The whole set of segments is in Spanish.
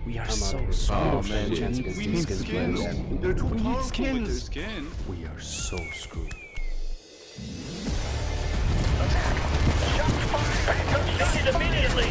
We are so screwed. Oh man, chance against these skins players. They're too We need powerful with their skins. skin. We are so screwed. Constructed immediately.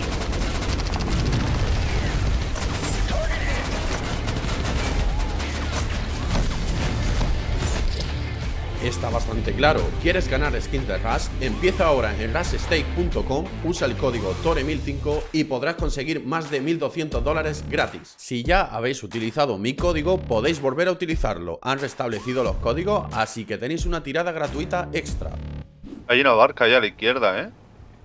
Está bastante claro. ¿Quieres ganar skins de Rush? Empieza ahora en rushstake.com, usa el código TORE1005 y podrás conseguir más de $1200 gratis. Si ya habéis utilizado mi código, podéis volver a utilizarlo. Han restablecido los códigos, así que tenéis una tirada gratuita extra. Hay una barca allá a la izquierda, ¿eh?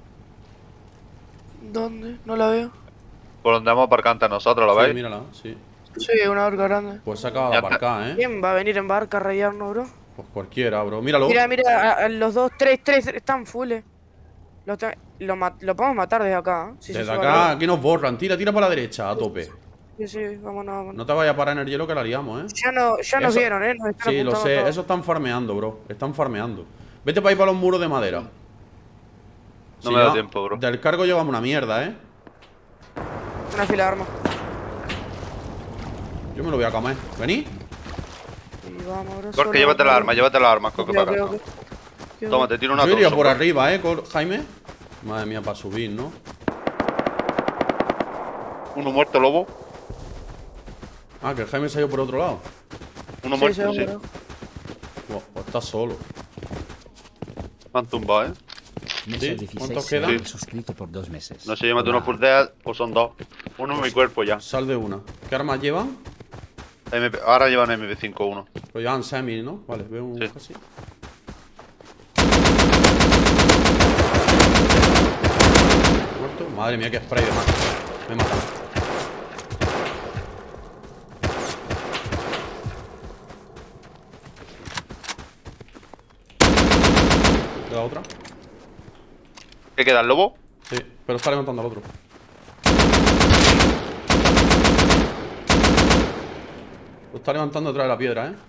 ¿Dónde? No la veo. Por donde hemos aparcado ante nosotros, ¿lo Sí, veis? mírala, sí. Sí, una barca grande. Pues se acaba de Ya está. aparcar, ¿eh? ¿Quién va a venir en barca a rayarnos, bro? Pues cualquiera, bro. Míralo. Mira, mira, los dos, tres están fulles. Lo podemos matar desde acá, ¿eh? Si se Desde sube acá, arriba. aquí nos borran. Tira para la derecha, a tope. Sí, sí, vámonos, vámonos. No te vayas a parar en el hielo que la liamos, ¿eh? Ya nos Eso- vieron, ¿eh? Nos están Sí, lo apuntando sé. todos. Eso están farmeando, bro. Están farmeando. Vete para ir para los muros de madera. No me da tiempo, bro. Del cargo llevamos una mierda, ¿eh? Una fila de armas. Yo me lo voy a comer. ¿Vení? Y vamos, bro. Gorka, llévate las armas, Coque, para acá. Toma, te tiro una Yo iría Thompson, por bro. arriba, Jaime. Madre mía, para subir, ¿no? Uno muerto, lobo. Ah, que el Jaime se ha ido por otro lado. Uno Sí, muerto, sí. seguro. Pues está solo. Me han tumbado, ¿eh? Mesa Sí, 16 ¿cuántos se quedan? ha suscrito por 2 meses. No sé, llévate uno full dead, pues son dos. Uno en mi cuerpo ya. Sal de una. ¿Qué armas llevan? Ahora llevan MP5 uno. Pues llevan semi, ¿no? Vale, veo un Sí. casi. Muerto. Madre mía, qué spray de más. Me mata. ¿Queda otra? ¿Qué queda, el lobo? Sí, pero está levantando al otro. Lo está levantando detrás de la piedra, ¿eh?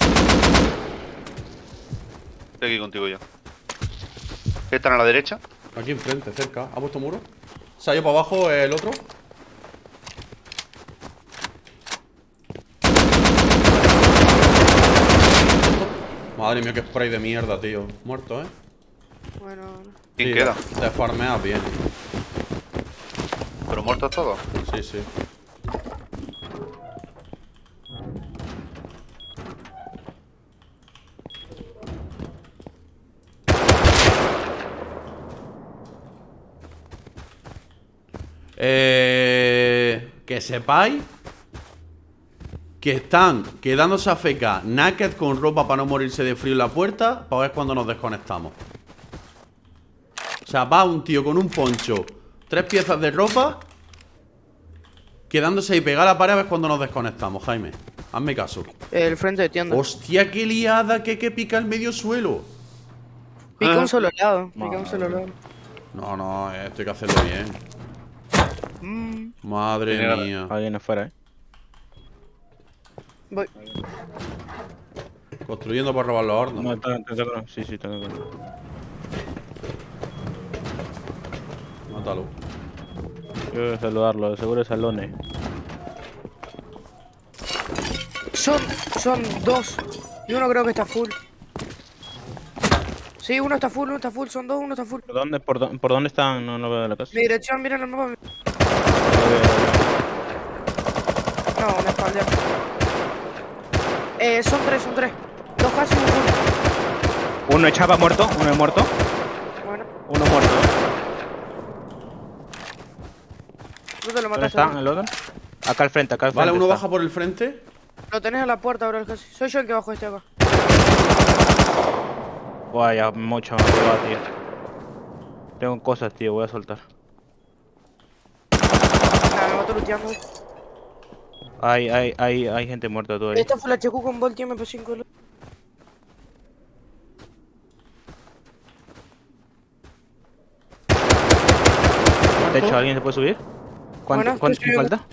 Estoy aquí contigo ya. ¿Qué están a la derecha? Aquí enfrente, cerca. ¿Ha puesto muro? Se ha ido para abajo el otro. Madre mía, qué spray de mierda, tío. Muerto, ¿eh? Bueno, bueno. ¿Quién Sí, queda? Te farmeas bien. ¿Pero muertos todos? Sí, sí. Que sepáis que están quedándose a feca naked con ropa para no morirse de frío en la puerta para ver cuando nos desconectamos. O sea, va un tío con un poncho, 3 piezas de ropa, quedándose ahí pegada a la pared a ver cuando nos desconectamos, Jaime. Hazme caso. El frente de tienda. Hostia, qué liada, que pica el medio suelo. Pica un solo lado. Pica Madre un solo lado. No, esto hay que hacerlo bien. Madre mía. Alguien afuera, Voy. Construyendo para robar los hornos. No, sí, tengo que. Mátalo. Yo voy a saludarlo, seguro es Salone. Son dos. Y uno creo que está full. Sí, uno está full, son dos, uno está full. ¿Por dónde están? No veo de la casa. Mi dirección, miren el mapa. No, una espalda. Son tres. Dos casi y un full. Uno echaba muerto, uno es muerto. Bueno, Uno muerto. tú te lo ¿Dónde mataste. están el otro? Acá al frente, Vale, uno está. baja por el frente. Lo tenés a la puerta ahora, casi. Soy yo el que bajo este acá. Guay, ya mucho me ha pegado, tío. Tengo cosas, tío, voy a soltar. Nada, me mato luteando. Hay gente muerta todavía. Esta fue la HQ con Volt y MP5. Techo, ¿alguien se puede subir? Bueno, ¿Cuánto estoy subiendo. falta?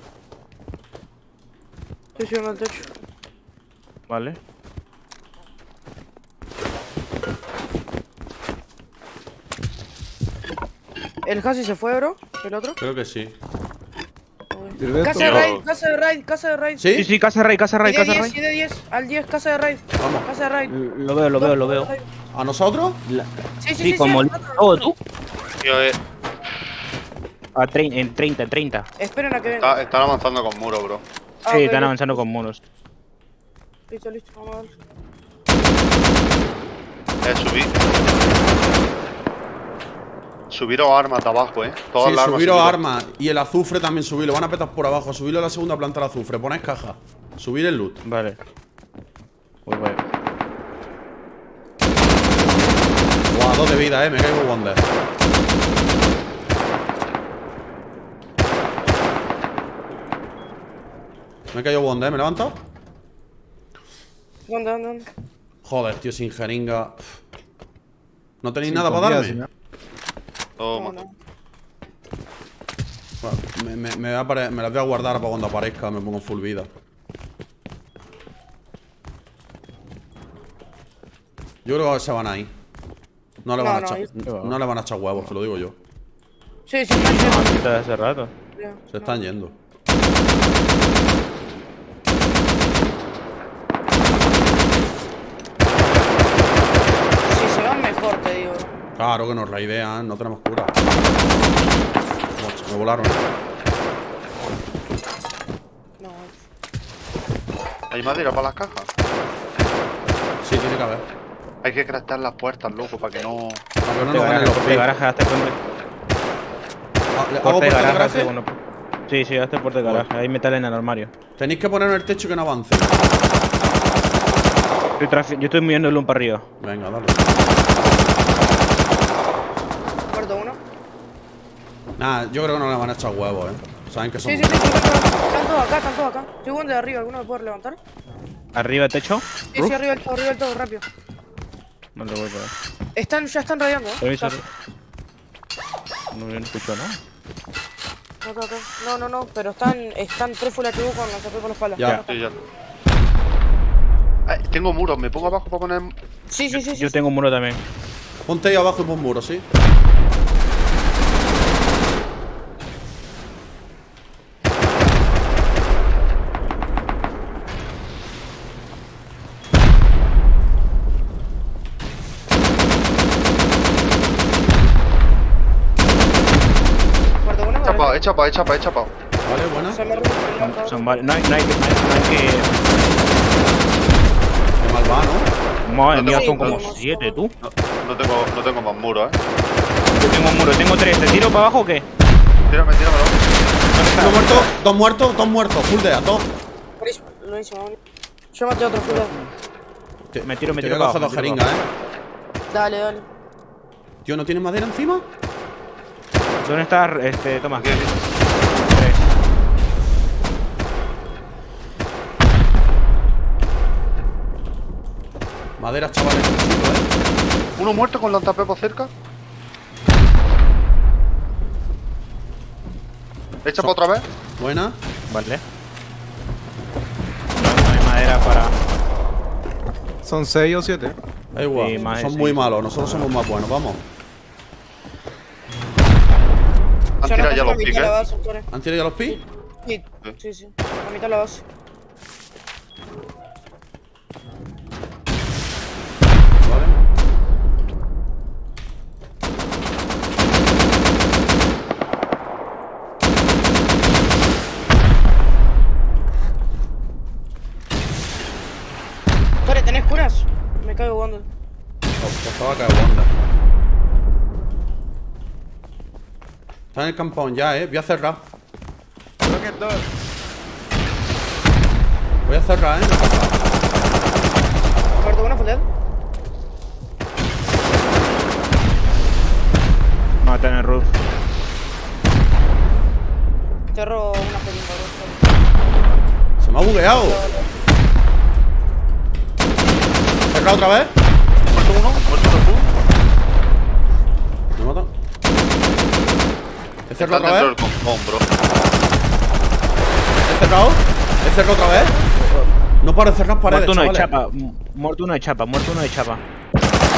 Estoy subiendo al techo. Vale. ¿El Hasi se fue, bro? ¿El otro? Creo que sí. Uy. ¿Y el resto? Casa de raid, casa de raid, casa de raid. Sí, ¿Sí? sí, casa de raid, casa de raid, Y de casa de 10, y raid. de 10, al 10, casa de raid. Vamos. Casa de raid. Lo veo, lo veo, lo veo. ¿A nosotros? Sí, sí, Sí, sí. como el... Oh, tú. Tío, En 30, en 30. Esperen a que venga. están avanzando con muro, bro. Ah, Sí, ok, están ok. avanzando con muros. Listo, listo, vamos a ver. Subir. Subiros armas de abajo, Todas Sí, las armas. subiros armas. Y el azufre también subirlo. Van a petar por abajo. Subirlo a la segunda planta del azufre. Ponéis caja. Subir el loot. Vale. Uy, vale. Guau, 2 de vida, me caigo Wonder. Me he caído Wonder, ¿me he levantado? ¿Dónde? Joder, tío, sin jeringa. ¿No tenéis Sin nada para comida, darme? sin nada. Toma. No. Bueno, me las voy a guardar para cuando aparezca. Me pongo full vida. Yo creo que se van ahí. No le van a echar, no le van a echar huevos, te lo digo yo. Sí, sí, están yendo. Ahorita de hace rato. Se están yendo. Si se van mejor, te digo. Claro que nos raidean, no tenemos cura. Me volaron. No, ¿Hay madera para las cajas? Sí, tiene que haber. Hay que craftear las puertas, loco, para que no. Para que no nos ganen los Puerta de pies. garaje, hazte puente. ¿Hago Puerta de puerta de garaje, garaje? bueno. Sí, sí, hazte puerta de garaje. Hay metal en el armario. Tenéis que poner en el techo que no avance. Yo estoy moviendo el para arriba. Venga, dale. muerto uno. Nah, yo creo que no le van a echar huevos, Saben que son. Sí, están todos acá, están todos acá. Estoy bueno de arriba, ¿alguno me puede levantar? ¿Arriba del techo? Sí, sí, arriba del todo, rápido. No lo voy a poder. Ya están radiando, Revisar. No escucho nada. Acá. No, pero están 3 full HU con lanzapé por la espalda. Ya. Sí, ya. Tengo muros, me pongo abajo para poner. Sí. Yo tengo un muro también. Ponte ahí abajo y pon muro, ¿sí? Muerto uno, He chapado. Vale, buena. Se me rompe. Son varios. No hay que. Qué mal va, ¿no? Madre No mía, tengo son como muros. 7, tú. No tengo más muros, Yo tengo un muro, tengo 3. ¿Te tiro para abajo o qué? Tíramelo. Dos muertos. Full de a dos. Buenísimo. Yo maté otro full. Me tiro Te voy a para coger abajo. dos jeringas, Dale. Tío, ¿no tienes madera encima? ¿Dónde está? Toma. Aquí. 3. Madera, chavales, necesito, Uno muerto con lanzapepo cerca. He chapado otra vez. Buena. Vale. No hay madera para. Son 6 o 7. Da igual. Sí, más de Son muy seis. malos, nosotros somos más buenos, vamos. Han tirado ya los piques. ¿Han tirado ya los pi? Sí. A mitad la base. Vale. Tore, ¿tenés curas? Me caigo jugando. Estaba cagando. Está en el campón ya, voy a cerrar. Voy a cerrar, Muerto uno, full dead. Mata en el roof. Te robo una película. Se me ha bugueado. ¿Cerrado otra vez? Muerto uno de full. Me mata. ¿He cerrado Están otra dentro vez? del compón, bro. ¿He cerrado? ¿He cerrado otra vez? No paro de cerrar paredes, Muerto uno de chavales. chapa. Muerto uno de chapa.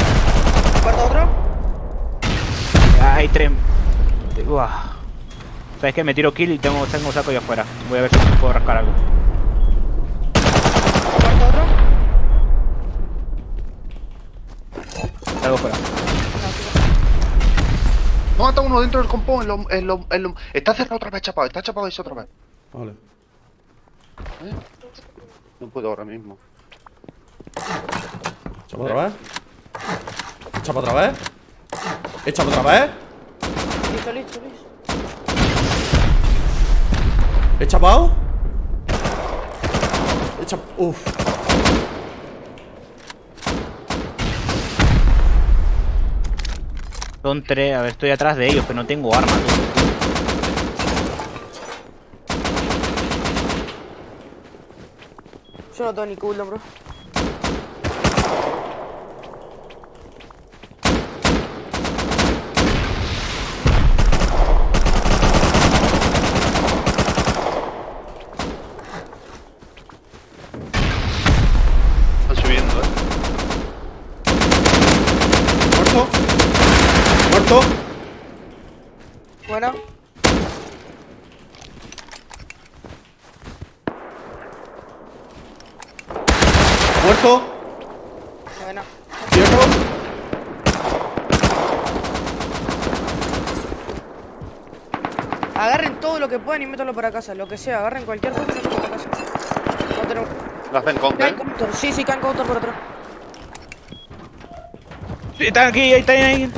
¿Muerto otro? Hay 3. ¿Sabes qué? Me tiro kill y tengo saco ahí afuera. Voy a ver si puedo rascar algo. ¿Muerto otro? Salgo fuera. No, mata uno dentro del compound. Está cerrado otra vez, chapado. Está chapado eso otra vez. Vale. No puedo ahora mismo. Echa para otra vez. Echa para otra vez. Echa para otra vez. Listo. He chapado. Uf. Son 3, a ver, estoy atrás de ellos, pero no tengo armas. Yo no tengo ni culo, bro. Están subiendo, Muerto. Bueno. Muerto. Bueno. Cierro. Agarren todo lo que puedan y métanlo para casa. Lo que sea, agarren cualquier cosa y métanlo para casa. No tenemos... Las ven con Caen counter. Sí, caen counter por atrás. Sí, están aquí, ahí están ahí.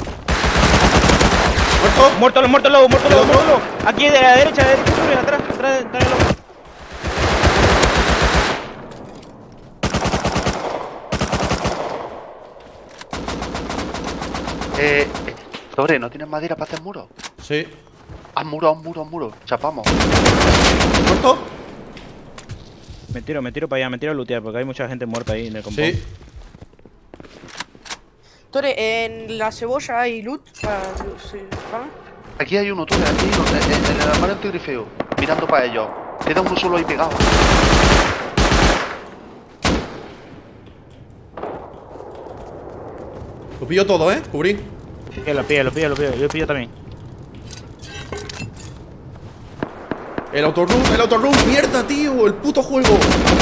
Muerto. Muerto el lobo. Aquí de la derecha, atrás del lobo. Sobre, ¿no tienes madera para hacer muros? Sí. Haz muro. Chapamos. Muerto. Me tiro para allá, me tiro a lootear porque hay mucha gente muerta ahí en el compound. Sí. Tore, en la cebolla hay loot. Sí, ¿vale? Aquí hay uno, Tore, aquí hay uno, en el armario antigrifeo, mirando para ellos. Queda uno solo ahí pegado. Lo pillo todo, cubrí. Que lo pillo. Yo lo pillo también. El autorun, mierda, tío, el puto juego.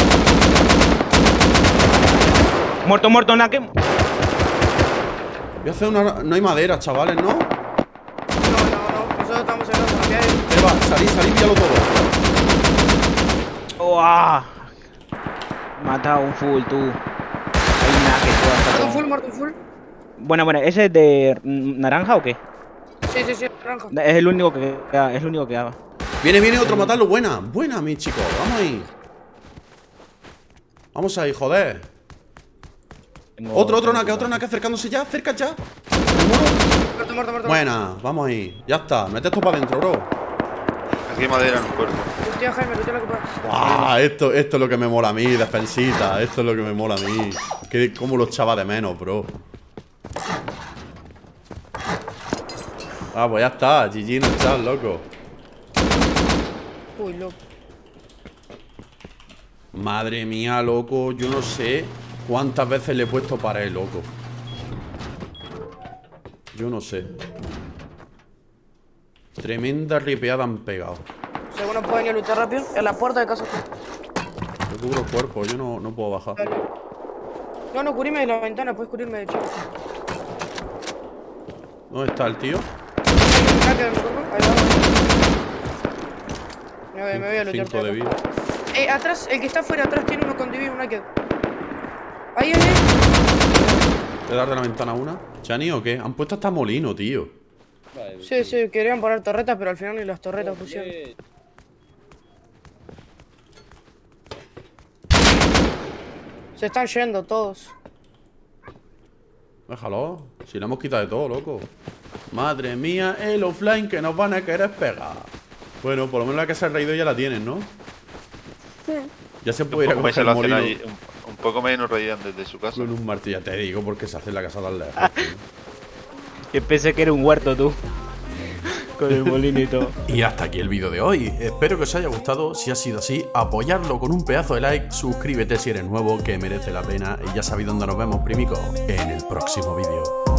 Muerto, naque. Voy a hacer una... No hay madera, chavales, ¿no? No. Nosotros estamos en la vía. Va, salí, píllalo todo. ¡Uah! Mata un full, tú. Hay naque, Muerto full. Buena. ¿Ese es de naranja o qué? Sí, naranja. Es el único que queda, Viene otro a matarlo. Buena, mis chicos. Vamos ahí, joder. Otro naque acercándose ya. Cerca ya. Muerto. Buena, vamos ahí. Ya está. Mete esto para adentro, bro. Aquí hay madera en el cuerpo. Luteo, Jaime, luteo lo que puedas. ¡Buah! Esto es lo que me mola a mí, defensita. Esto es lo que me mola a mí. Cómo lo echaba de menos, bro. Pues ya está. GG en el chat, loco. Uy, loco. Madre mía, loco. Yo no sé cuántas veces le he puesto pared, loco. Yo no sé. Tremenda ripeada han pegado. Si alguno puede venir a luchar rápido, en la puerta de casa. Yo cubro el cuerpo, yo no puedo bajar. Dale. No, cubrime de la ventana, puedes cubrirme de chico. ¿Dónde está el tío? Me voy a luchar. 5 de vida. Atrás, el que está afuera, atrás tiene uno con DB, un naked. Ahí. ¿Te dar de la ventana una? ¿Chani o qué? Han puesto hasta molino, tío. Sí, querían poner torretas, pero al final ni las torretas pusieron. Se están yendo todos. Déjalo. Si le hemos quitado de todo, loco. Madre mía, el offline que nos van a querer pegar. Bueno, por lo menos la que se ha reído ya la tienen, ¿no? Sí. Ya se puede ir a coger el molino un poco menos reían desde su casa. con un martillo. Ya te digo, porque se hace en la casa tan lejos, tío. Yo pensé que era un huerto, tú. Con el molino y todo. Y hasta aquí el vídeo de hoy. Espero que os haya gustado. Si ha sido así, apoyarlo con un pedazo de like. Suscríbete si eres nuevo, que merece la pena. Y ya sabéis dónde nos vemos, primico, en el próximo vídeo.